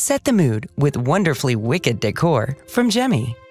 Set the mood with wonderfully wicked decor from Gemmy.